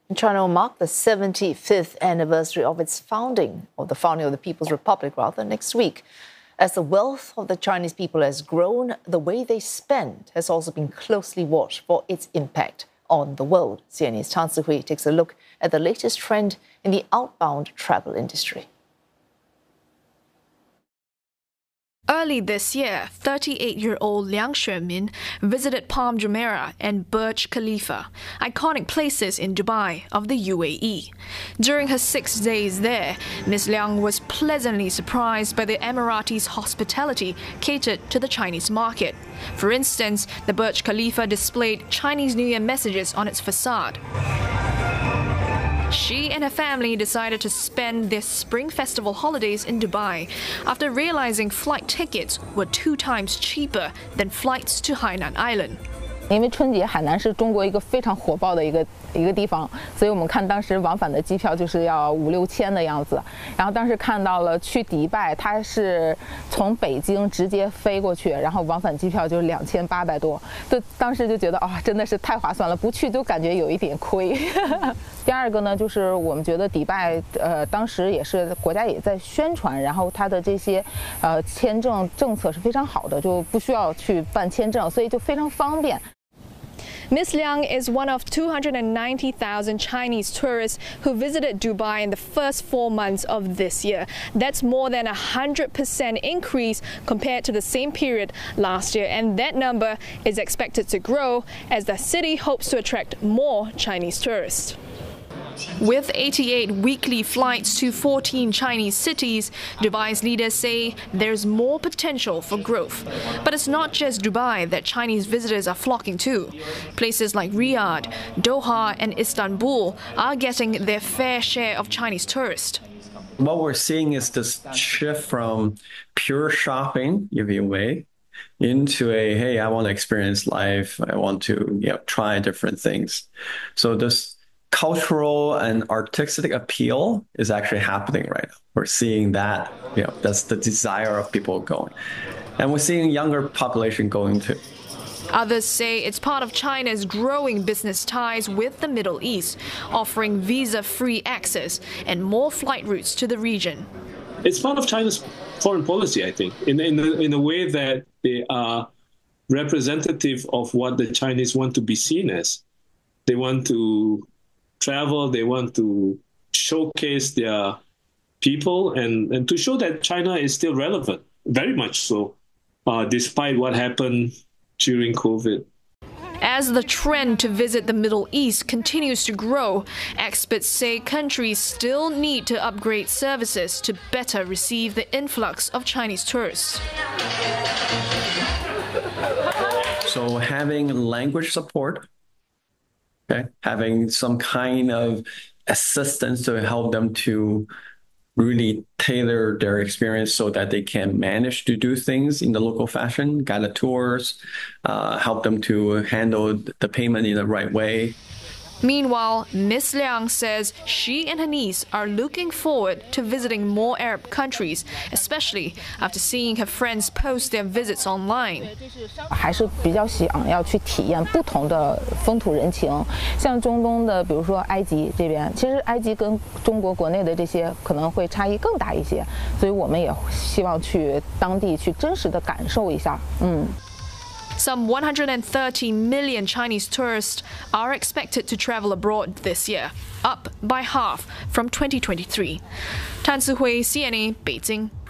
China will mark the 75th anniversary of its founding, or the founding of the People's Republic, rather, next week. As the wealth of the Chinese people has grown, the way they spend has also been closely watched for its impact on the world. CNA's Tan Sihui takes a look at the latest trend in the outbound travel industry. Early this year, 38-year-old Liang Xuemin visited Palm Jumeirah and Burj Khalifa, iconic places in Dubai of the UAE. During her 6 days there, Ms. Liang was pleasantly surprised by the Emiratis' hospitality catered to the Chinese market. For instance, the Burj Khalifa displayed Chinese New Year messages on its facade. She and her family decided to spend their Spring Festival holidays in Dubai after realizing flight tickets were 2 times cheaper than flights to Hainan Island. 因为春节海南是中国一个非常火爆的一个地方，所以我们看当时往返的机票就是要5、6千的样子。然后当时看到了去迪拜，它是从北京直接飞过去，然后往返机票就是2800多，当时就觉得真的是太划算了，不去都感觉有一点亏。第二个呢，就是我们觉得迪拜当时也是国家也在宣传，然后它的这些签证政策是非常好的，就不需要去办签证，所以就非常方便。 Ms. Liang is one of 290,000 Chinese tourists who visited Dubai in the first 4 months of this year. That's more than 100% increase compared to the same period last year, and that number is expected to grow as the city hopes to attract more Chinese tourists. With 88 weekly flights to 14 Chinese cities, Dubai's leaders say there's more potential for growth. But it's not just Dubai that Chinese visitors are flocking to. Places like Riyadh, Doha, and Istanbul are getting their fair share of Chinese tourists. What we're seeing is this shift from pure shopping, if you may, into hey, I want to experience life. I want to try different things. So this cultural and artistic appeal is actually happening right now. We're seeing that, that's the desire of people going. And we're seeing younger population going too. Others say it's part of China's growing business ties with the Middle East, offering visa-free access and more flight routes to the region. It's part of China's foreign policy, I think, in a way that they are representative of what the Chinese want to be seen as. They want to travel, they want to showcase their people and to show that China is still relevant, very much so, despite what happened during COVID. As the trend to visit the Middle East continues to grow, experts say countries still need to upgrade services to better receive the influx of Chinese tourists. So having language support, having some kind of assistance to help them to really tailor their experience so that they can manage to do things in the local fashion, guided tours, help them to handle the payment in the right way. Meanwhile, Ms. Liang says she and her niece are looking forward to visiting more Arab countries, especially after seeing her friends post their visits online. 还是比较想要去体验不同的风土人情，像中东的，比如说埃及这边，其实埃及跟中国国内的这些可能会差异更大一些，所以我们也希望去当地去真实的感受一下。 Some 130 million Chinese tourists are expected to travel abroad this year, up by half from 2023. Tan Sihui, CNA, Beijing.